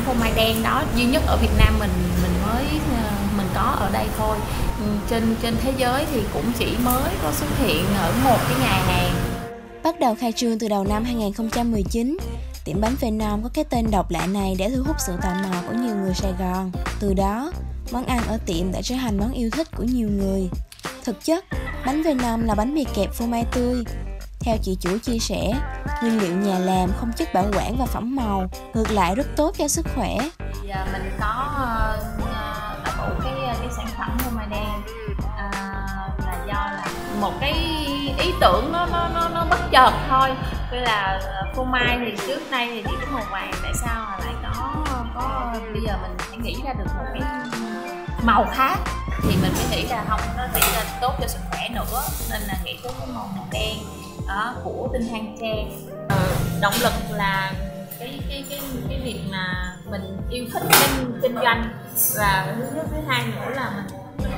phô mai đen đó duy nhất ở Việt Nam mình có ở đây thôi. Trên thế giới thì cũng chỉ mới có xuất hiện ở một cái nhà hàng. Bắt đầu khai trương từ đầu năm 2019, tiệm bánh Venom có cái tên độc lạ này để thu hút sự tò mò của nhiều người Sài Gòn. Từ đó, món ăn ở tiệm đã trở thành món yêu thích của nhiều người. Thực chất, bánh Venom là bánh mì kẹp phô mai tươi. Theo chị chủ chia sẻ, nguyên liệu nhà làm không chất bảo quản và phẩm màu, ngược lại rất tốt cho sức khỏe. Giờ mình có sở hữu cái sản phẩm phô mai đen là do là một cái ý tưởng nó bất chợt thôi. Tức là phô mai thì trước nay thì chỉ có màu vàng, tại sao mà lại có bây giờ mình phải nghĩ ra được một cái màu khác, thì mình mới nghĩ là không, nó sẽ là tốt cho sức khỏe nữa, nên là nghĩ tới cái màu đen đó của tinh than tre. Động lực là cái việc mà mình yêu thích kinh doanh, và thứ hai nữa là mình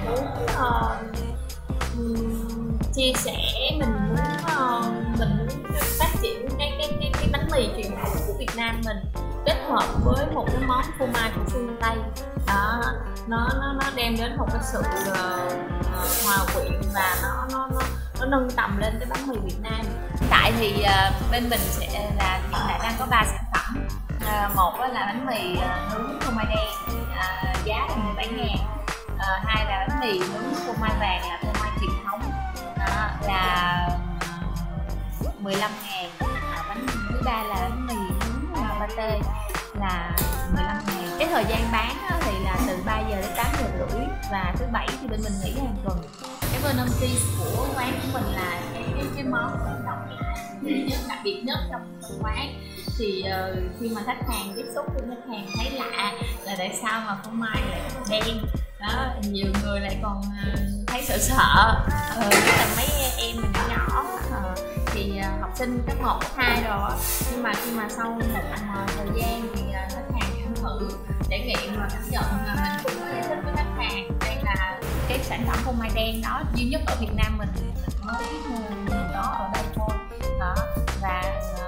muốn chia sẻ, mình muốn phát triển cái bánh mì truyền thống của Việt Nam mình kết hợp với một cái món phô mai của phương Tây đó, nó đem đến một cái sự hòa quyện và nó nâng tầm lên cái bánh mì Việt Nam. Hiện tại thì bên mình sẽ hiện tại đang có 3 sản phẩm. Một là bánh mì nướng phô mai đen, giá là 17.000. Hai là bánh mì nướng phô mai vàng, là phô mai truyền thống, là 15.000. Bánh thứ ba là bánh mì nướng pate là 15.000. Cái thời gian bán thì là từ 3 giờ đến 8 giờ rưỡi, và thứ bảy thì bên mình nghỉ hàng tuần. Cái Venom cheese của quán của mình là cái món đặc biệt nhất trong quán. Thì khi mà khách hàng tiếp xúc với khách hàng thấy lạ là tại sao mà phô mai lại đen đó, nhiều người lại còn thấy sợ, nhất là mấy em mình nhỏ thì học sinh cấp 1, cấp 2 rồi. Nhưng mà khi mà sau một thời gian thì khách hàng ăn thử trải nghiệm và cảm nhận là mình cũng giải thích với khách hàng đây là cái sản phẩm phô mai đen đó duy nhất ở Việt Nam mình có ở đây thôi đó. Và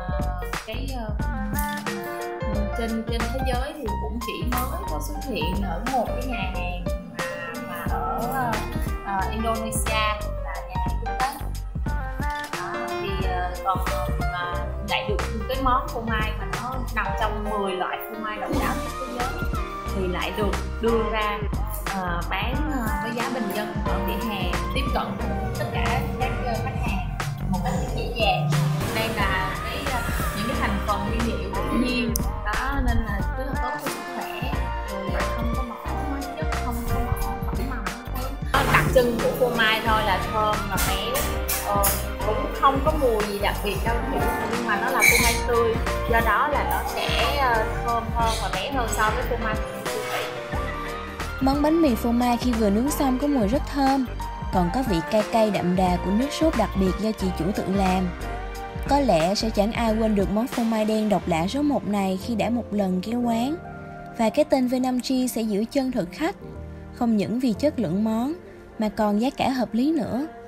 trên thế giới thì cũng chỉ mới có xuất hiện ở một cái nhà hàng mà ở Indonesia, là nhà hàng quốc tế đó. Thì còn lại được cái món phô mai mà nó nằm trong 10 loại phô mai độc đáo nhất thế giới thì lại được đưa ra bán với giá bình dân ở vỉa hè, tiếp cận tất cả các khách hàng một cách dễ dàng. Đây là những cái thành phần nguyên liệu tự nhiên đó, nên là rất là tốt cho sức khỏe, rồi không có bỏ hóa chất, không có bỏ phẩm màu. Đặc trưng của phô mai thôi là thơm và béo, cũng không có mùi gì đặc biệt đâu, nhưng mà nó là phô mai tươi, do đó là nó sẽ thơm hơn và béo hơn so với phô mai của siêu thị. Món bánh mì phô mai khi vừa nướng xong có mùi rất thơm, còn có vị cay cay đậm đà của nước sốt đặc biệt do chị chủ tự làm. Có lẽ sẽ chẳng ai quên được món phô mai đen độc lạ số 1 này khi đã một lần ghé quán. Và cái tên Venom cheese sẽ giữ chân thực khách, không những vì chất lượng món mà còn giá cả hợp lý nữa.